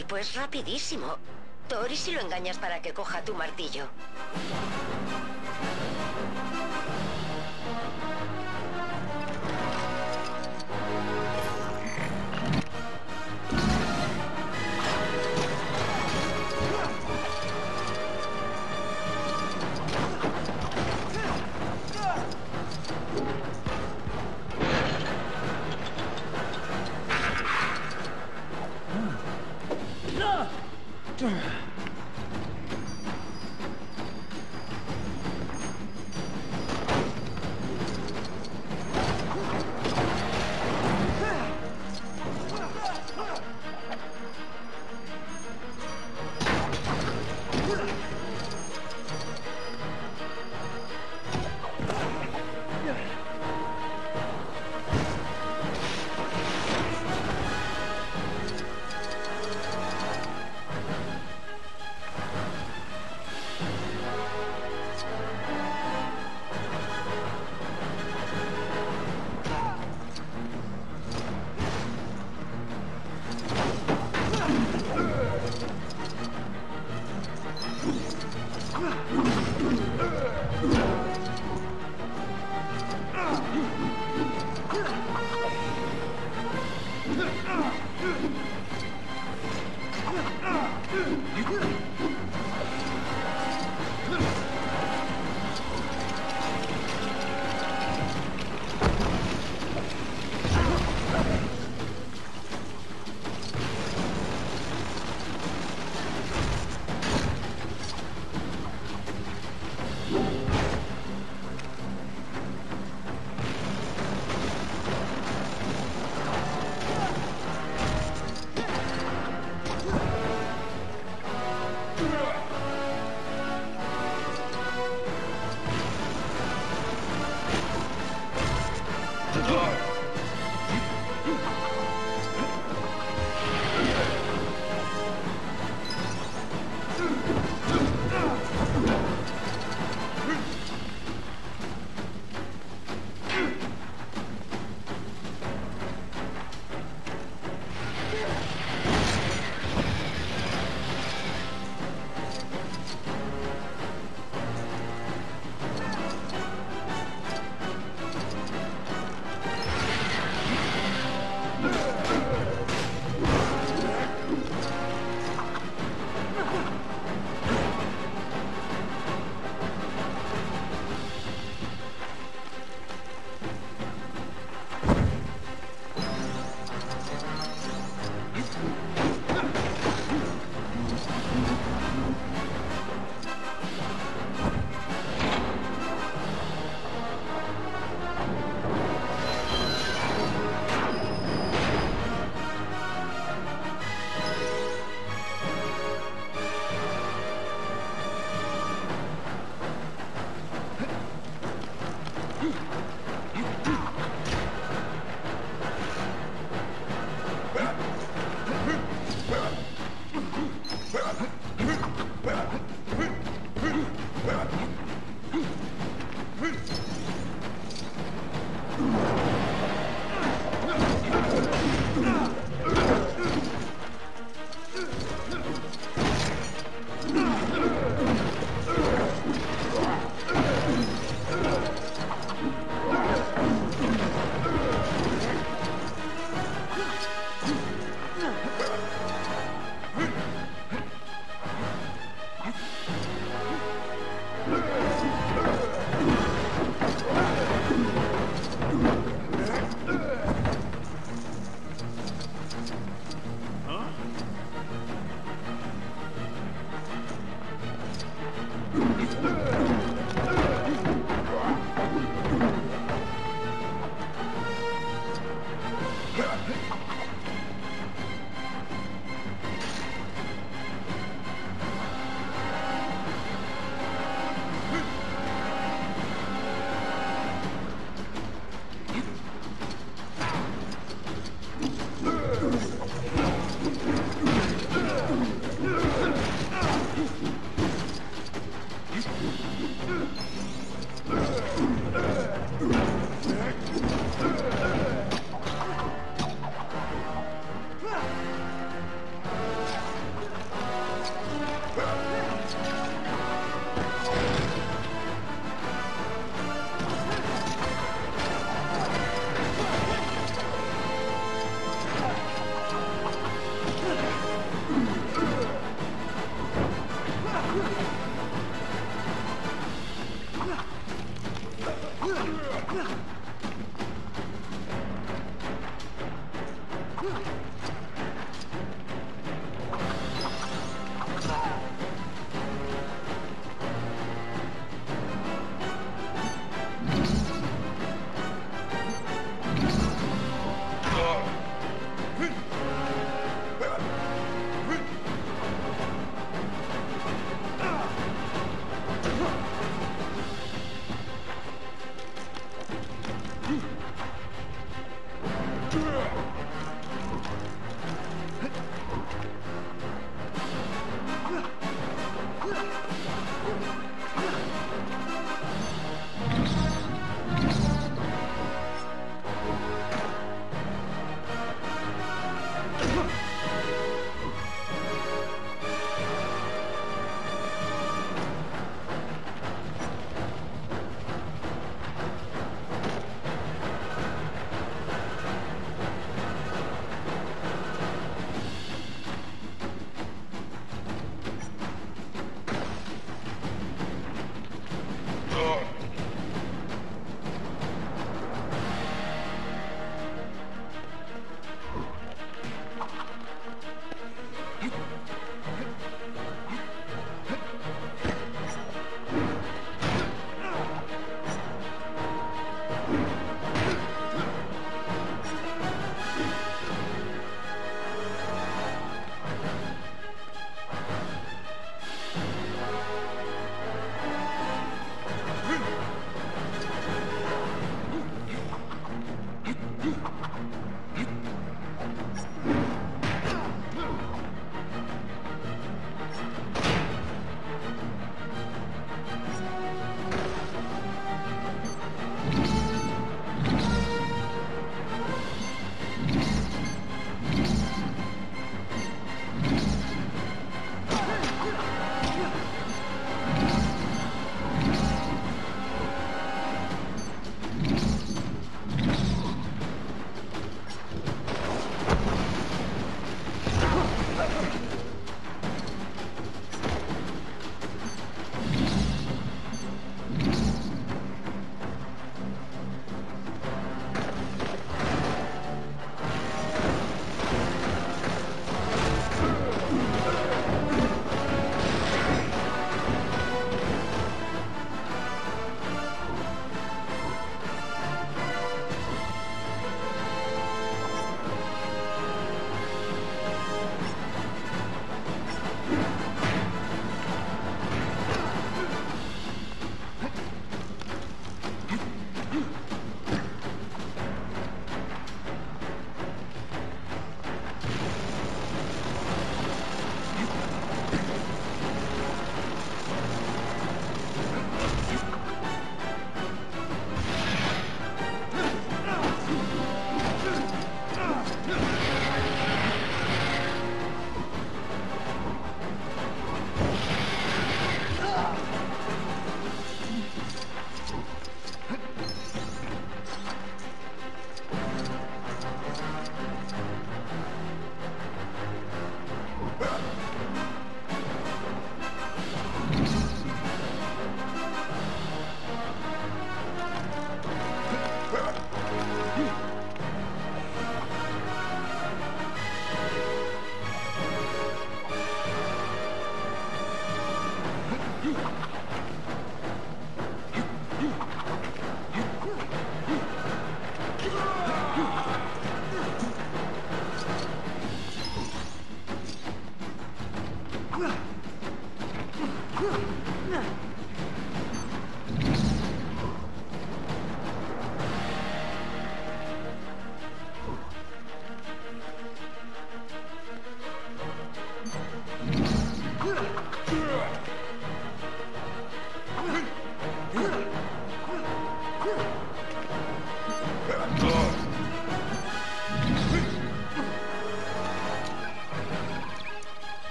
tipo es rapidísimo. Thor, ¿y si lo engañas para que coja tu martillo?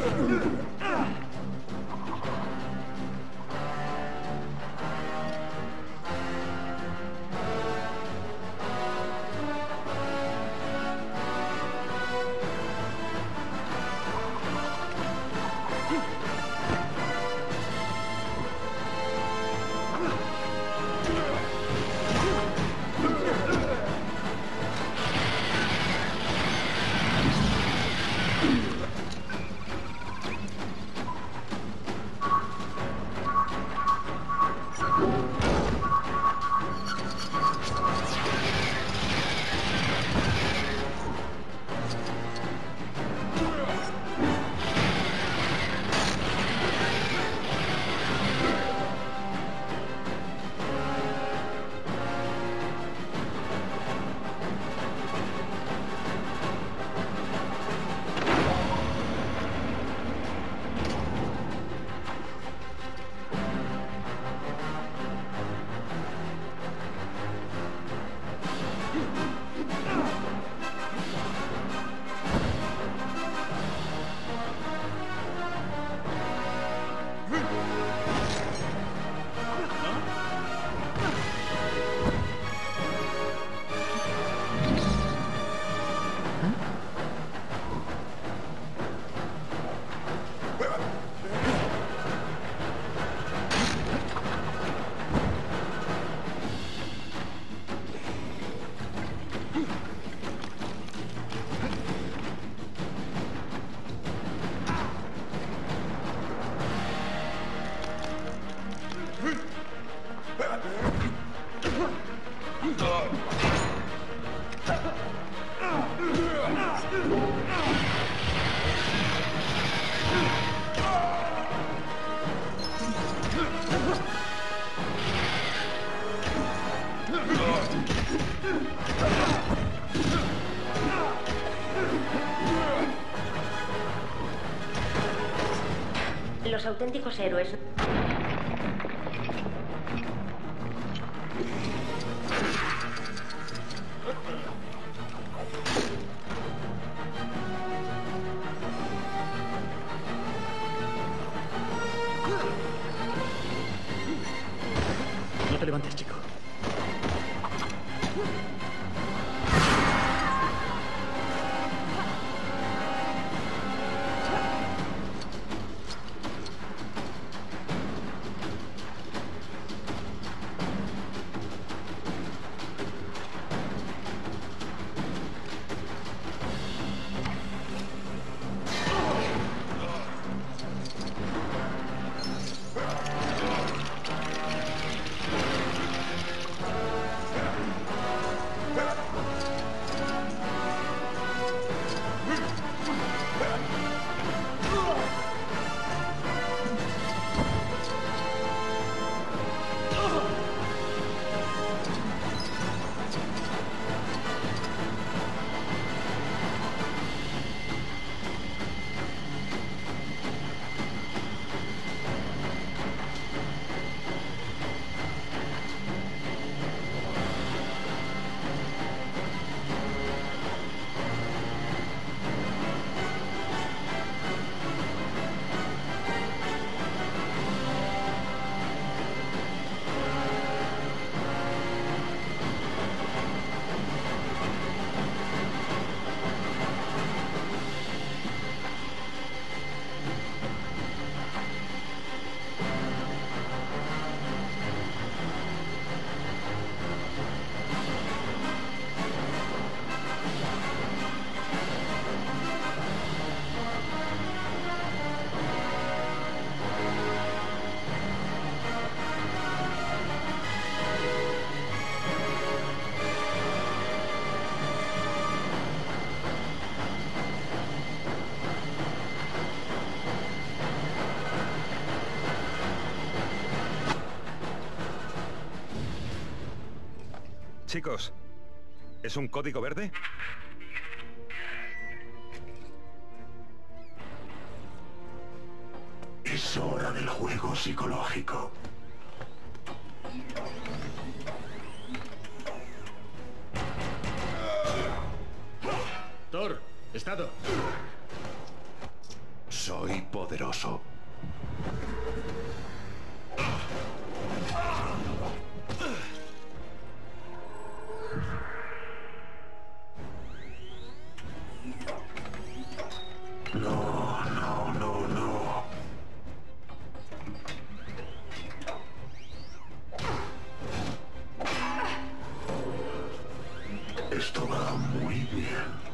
Los auténticos héroes. No te levantes, chico. Chicos, ¿es un código verde? Es hora del juego psicológico. Thor, estado. Soy poderoso. No, no, no, no. Esto va muy bien.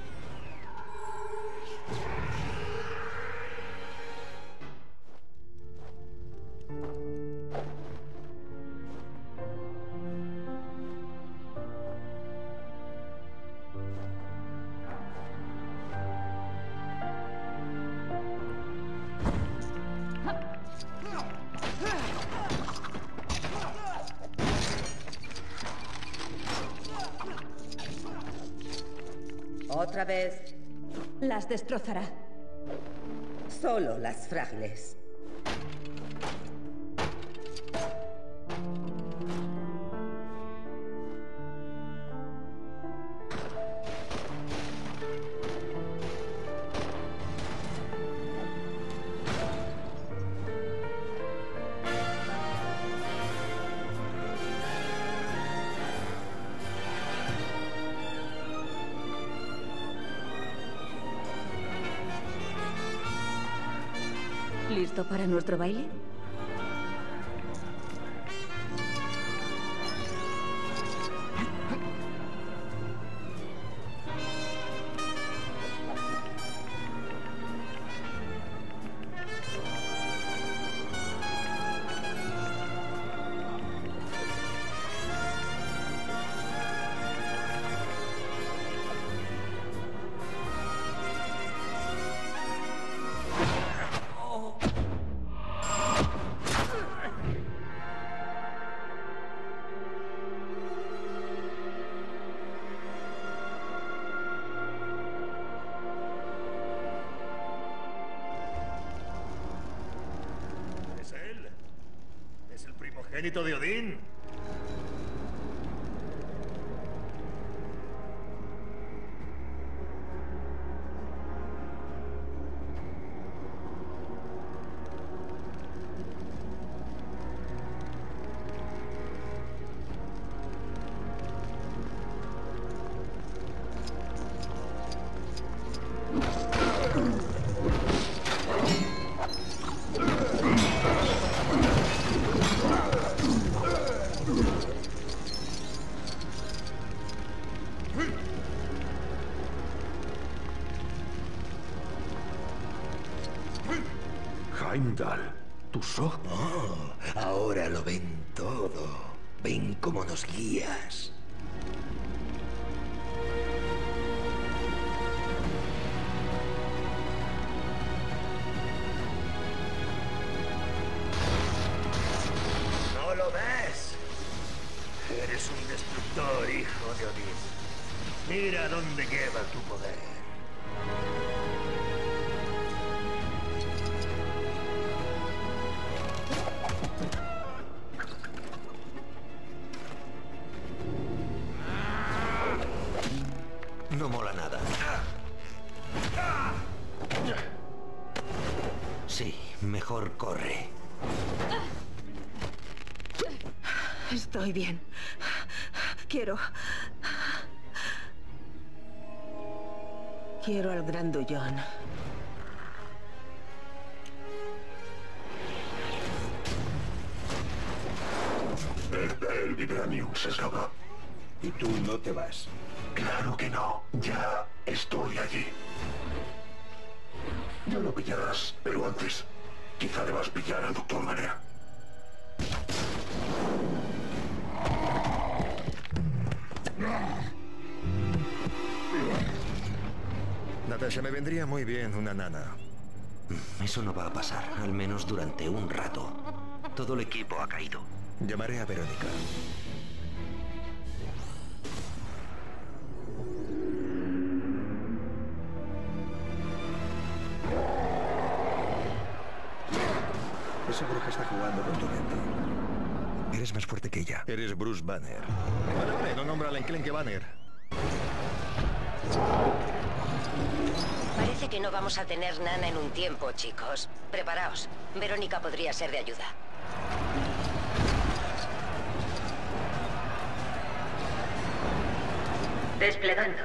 Otra vez. Las destrozará. Solo las frágiles. ¿Listo para nuestro baile? Primogénito de Odín. Heimdall, tus ojos. Oh, ahora lo ven todo. Ven cómo nos guías. ¿No lo ves? Eres un destructor, hijo de Odín. Mira dónde lleva tu poder. No mola nada. Sí, mejor corre. Estoy bien. Quiero al grandullón. El Vibranium se escapa. Y tú no te vas. Claro que no. Ya estoy allí. Ya lo pillarás, pero antes, quizá debas pillar al Dr. Banner. Natasha, me vendría muy bien una nana. Eso no va a pasar, al menos durante un rato. Todo el equipo ha caído. Llamaré a Verónica. Esa bruja está jugando con tu mente. Eres más fuerte que ella. Eres Bruce Banner. Vale, no nombra al enclenque Banner. Parece Parece que no vamos a tener nana en un tiempo, chicos. Preparaos. Verónica podría ser de ayuda. Desplegando.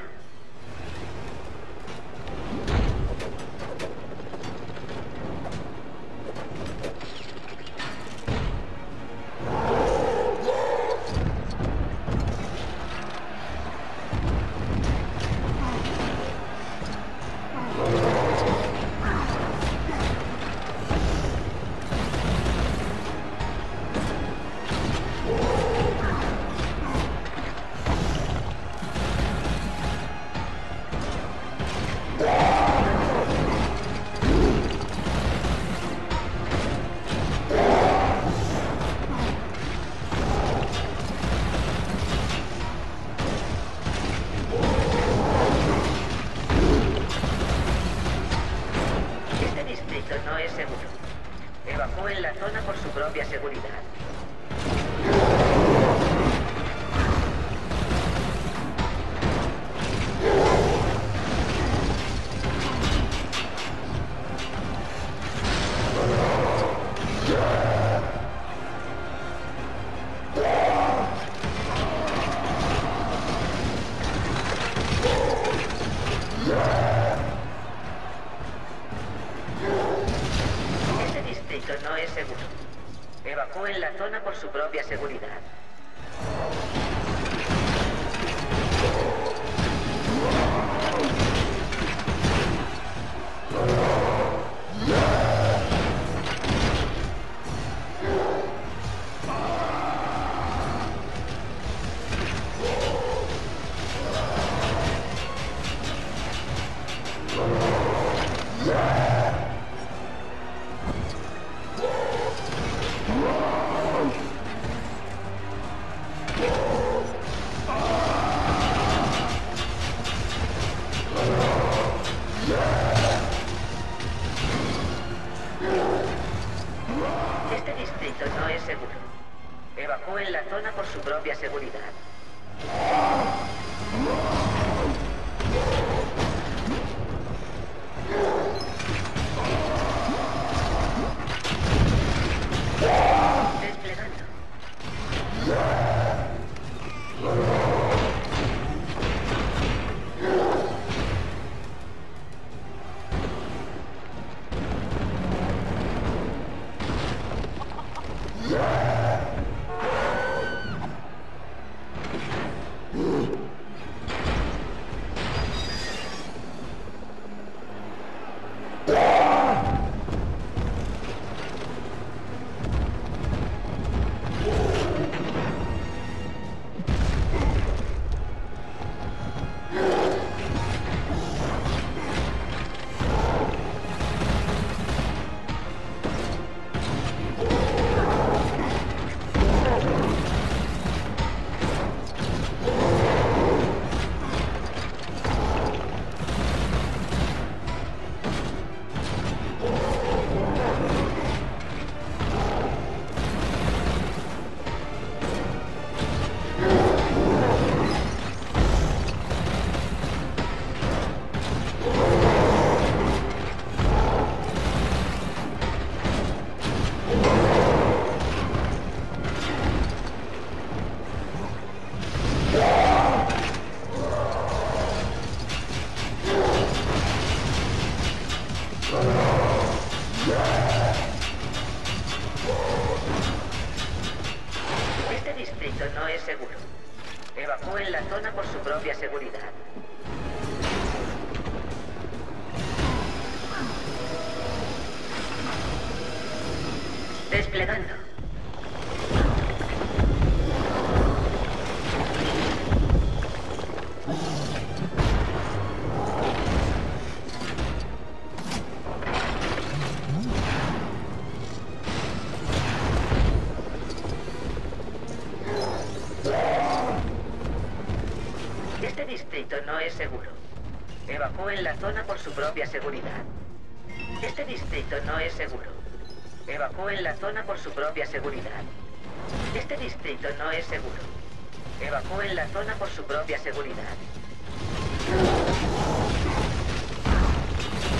No es seguro. Evacúen la zona por su propia seguridad. No es seguro. Evacúen la zona por su propia seguridad. Este distrito no es seguro. Evacúen la zona por su propia seguridad. Desplegando. Este distrito no es seguro. Evacúen la zona por su propia seguridad. Desplegando. Este distrito no es seguro. Evacúen la zona por su propia seguridad. Este distrito no es seguro. Evacúen la zona por su propia seguridad. Este distrito no es seguro. Evacúen la zona por su propia seguridad.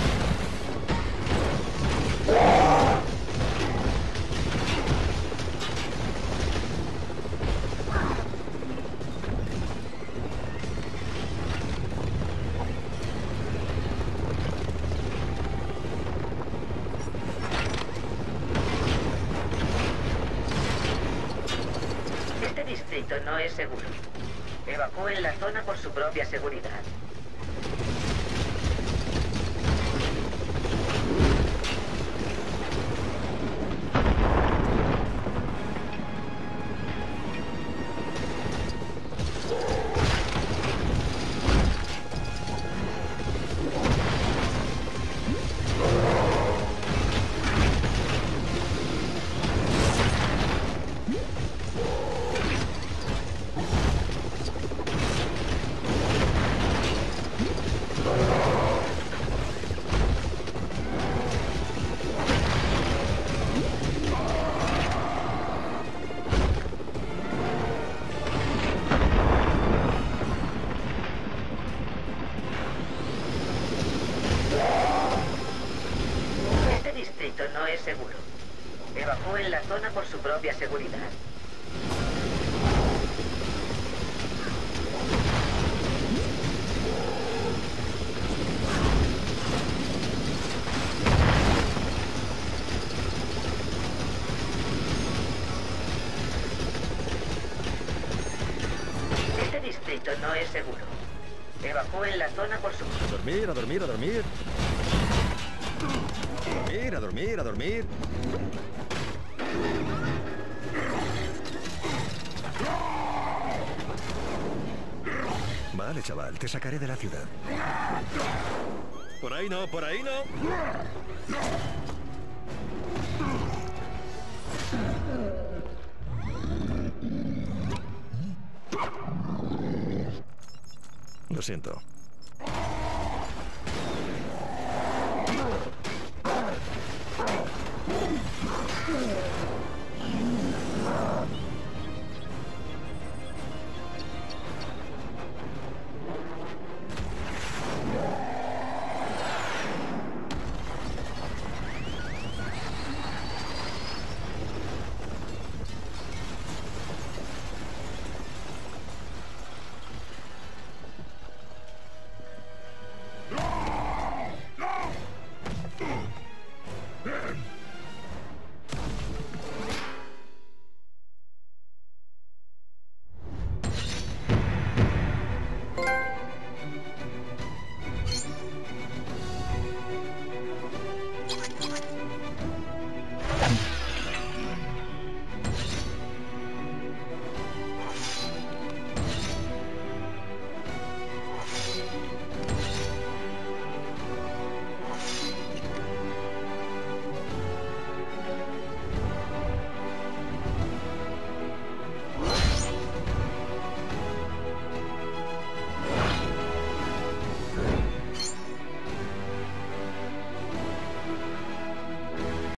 distrito no es seguro. Evacúen la zona por su propia seguridad. Este distrito no es seguro. Evacúen la zona por su propia seguridad. Este distrito no es seguro. Evacúen la zona por su... A dormir, a dormir, a dormir. A dormir, a dormir, a dormir. Vale, chaval, te sacaré de la ciudad. Por ahí no, por ahí no. Lo siento.